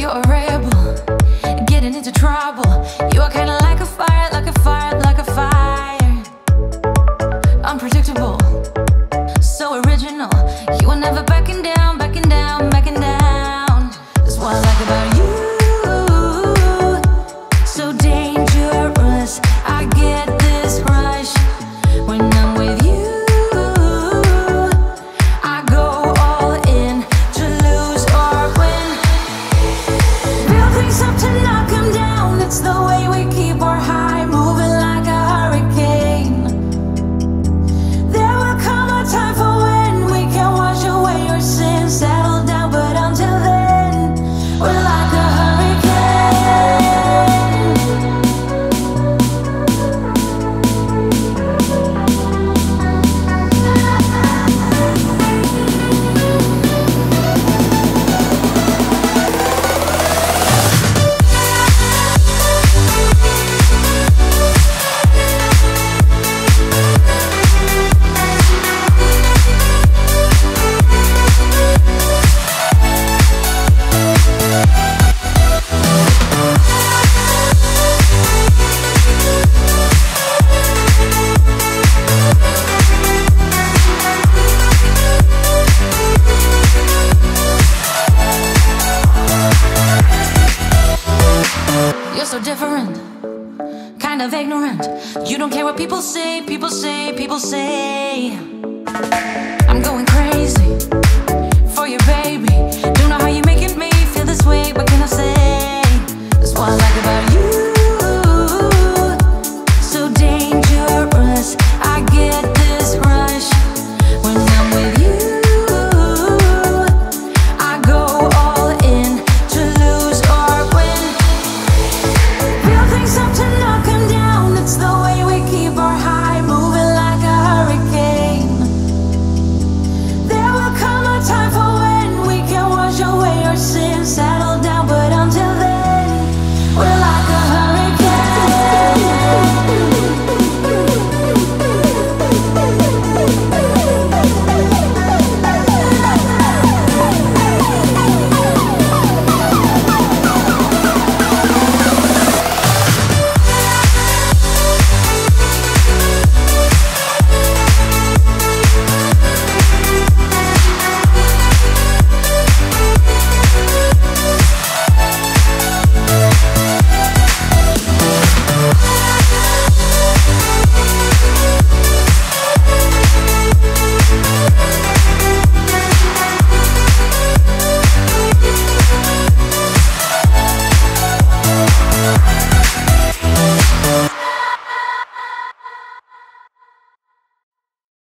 You're a rebel, getting into trouble. You are kinda like a fire, like a fire, like a fire. Unpredictable, so original. You are never backing down, backing down, backing down. That's what I like about you. So dangerous, I get this rush when I'm with you. I go all in to lose or win. Build things up to knock 'em down. It's the way we keep our high, moving like a hurricane. There will come a time for when we can wash away your sins, settle down, but until then, we're like a hurricane. You're so different, kind of ignorant. You don't care what people say, people say, people say. I'm going crazy.